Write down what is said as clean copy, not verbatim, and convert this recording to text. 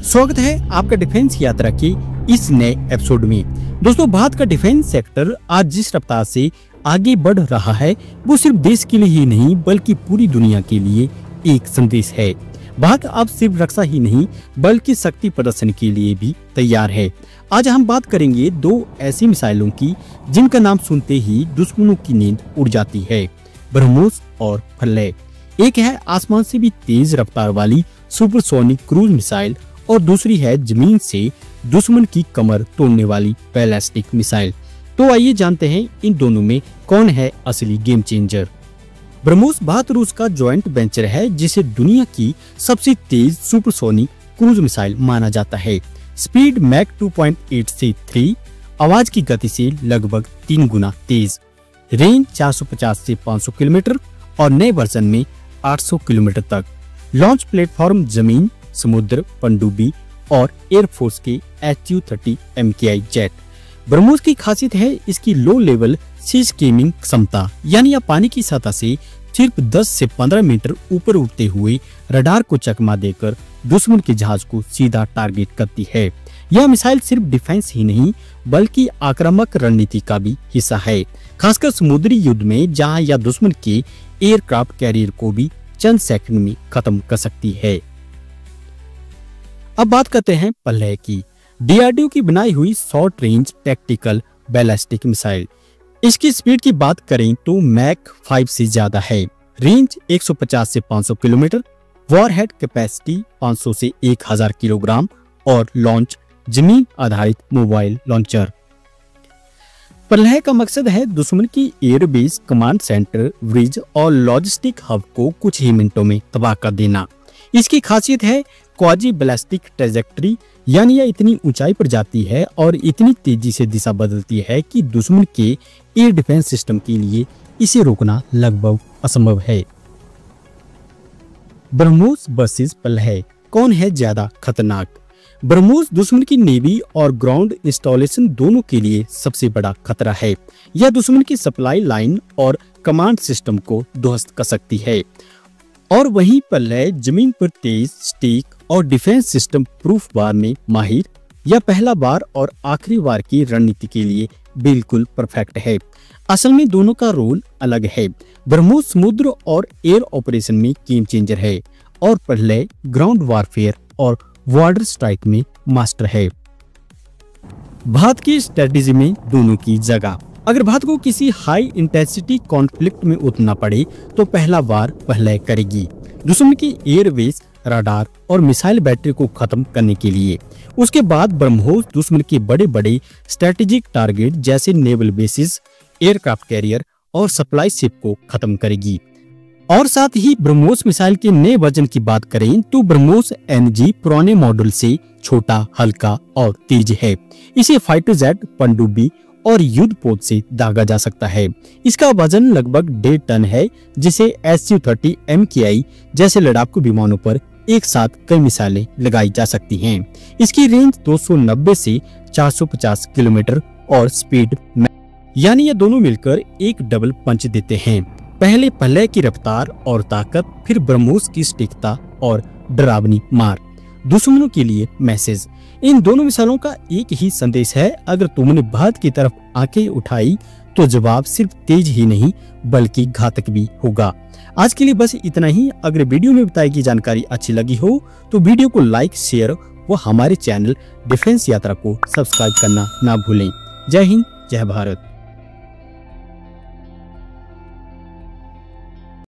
स्वागत है आपका डिफेंस यात्रा की इस नए एपिसोड में। दोस्तों, भारत का डिफेंस सेक्टर आज जिस रफ्तार से आगे बढ़ रहा है वो सिर्फ देश के लिए ही नहीं बल्कि पूरी दुनिया के लिए एक संदेश है। भारत अब सिर्फ रक्षा ही नहीं बल्कि शक्ति प्रदर्शन के लिए भी तैयार है। आज हम बात करेंगे दो ऐसी मिसाइलों की जिनका नाम सुनते ही दुश्मनों की नींद उड़ जाती है, ब्रह्मोस और फल्लय। एक है आसमान से भी तेज रफ्तार वाली सुपरसोनिक क्रूज मिसाइल और दूसरी है जमीन से दुश्मन की कमर तोड़ने वाली बैलिस्टिक मिसाइल। तो आइए जानते हैं इन दोनों में कौन है असली गेम चेंजर। ब्रह्मोस भारत रूस का जॉइंट वेंचर है जिसे दुनिया की सबसे तेज सुपरसोनिक क्रूज मिसाइल माना जाता है। स्पीड मैक 2.8 से 3, आवाज की गति से लगभग 3 गुना तेज, रेंज 450 से 500 किलोमीटर और नए वर्जन में 800 किलोमीटर तक। लॉन्च प्लेटफॉर्म जमीन, समुद्र, पनडुब्बी और एयरफोर्स के Su-30 MKI जेट। ब्रह्मोस की खासियत है इसकी लो लेवल सी स्कीमिंग क्षमता, यानी यह पानी की सतह से सिर्फ 10 से 15 मीटर ऊपर उड़ते हुए रडार को चकमा देकर दुश्मन के जहाज को सीधा टारगेट करती है। यह मिसाइल सिर्फ डिफेंस ही नहीं बल्कि आक्रामक रणनीति का भी हिस्सा है, खासकर समुद्री युद्ध में जहां यह दुश्मन के एयरक्राफ्ट कैरियर को भी चंद सेकंड में खत्म कर सकती है। अब बात करते हैं फल्लय की। DRDO की बनाई हुई short range tactical ballistic missile. इसकी स्पीड की बात करें तो मैक 5 से ज्यादा है, रेंज 150 से 500 किलोमीटर, वॉरहेड कैपेसिटी 500 से 1000 किलोग्राम और लॉन्च जमीन आधारित मोबाइल लॉन्चर। फल्लय का मकसद है दुश्मन की एयरबेस, कमांड सेंटर, ब्रिज और लॉजिस्टिक हब को कुछ ही मिनटों में तबाह कर देना। इसकी खासियत है क्वाजी बैलिस्टिक ट्रैजेक्टरी, यानी यह इतनी ऊंचाई पर जाती है और इतनी तेजी से दिशा बदलती है कि दुश्मन के एयर डिफेंस सिस्टम के लिए इसे रोकना लगभग असंभव है। ब्रह्मोस वर्सेस फल्लय, कौन है ज्यादा खतरनाक? ब्रह्मोस दुश्मन की नेवी और ग्राउंड इंस्टॉलेशन दोनों के लिए सबसे बड़ा खतरा है। यह दुश्मन की सप्लाई लाइन और कमांड सिस्टम को ध्वस्त कर सकती है, और वहीं फल्लय जमीन पर तेज स्टिक और डिफेंस सिस्टम प्रूफ वार में माहिर। यह पहला बार और आखिरी वार की रणनीति के लिए बिल्कुल परफेक्ट है। असल में दोनों का रोल अलग है। ब्रह्मोस समुद्र और एयर ऑपरेशन में गेम चेंजर है और फल्लय ग्राउंड वारफेयर और बॉर्डर स्ट्राइक में मास्टर है। भारत की स्ट्रेटेजी में दोनों की जगह। अगर भारत को किसी हाई इंटेंसिटी कॉन्फ्लिक्ट में उतरना पड़े तो पहला वार फल्लय करेगी, दुश्मन की एयरबेस, रडार और मिसाइल बैटरी को खत्म करने के लिए। उसके बाद ब्रह्मोस दुश्मन के बड़े बड़े स्ट्रेटेजिक टारगेट जैसे नेवल बेसिस, एयरक्राफ्ट कैरियर और सप्लाई शिप को खत्म करेगी। और साथ ही ब्रह्मोस मिसाइल के नए वर्जन की बात करें तो ब्रह्मोस NG पुराने मॉडल से छोटा, हल्का और तेज है। इसे फाइटर जेट, पनडुब्बी और युद्ध पोत से दागा जा सकता है। इसका वजन लगभग 1.5 टन है, जिसे Su-30 MKI जैसे लड़ाकू विमानों पर एक साथ कई मिसाइलें लगाई जा सकती हैं। इसकी रेंज 290 से 450 किलोमीटर और स्पीड यानी ये दोनों मिलकर एक डबल पंच देते हैं। पहले फल्लय की रफ्तार और ताकत, फिर ब्रह्मोस की सटीकता और डरावनी मार। दुश्मनों के लिए मैसेज। इन दोनों मिसाइलों का एक ही संदेश है, अगर तुमने भारत की तरफ आंखें उठाई तो जवाब सिर्फ तेज ही नहीं बल्कि घातक भी होगा। आज के लिए बस इतना ही। अगर वीडियो में बताई गई जानकारी अच्छी लगी हो तो वीडियो को लाइक, शेयर व हमारे चैनल डिफेंस यात्रा को सब्सक्राइब करना ना भूलें। जय हिंद, जय भारत।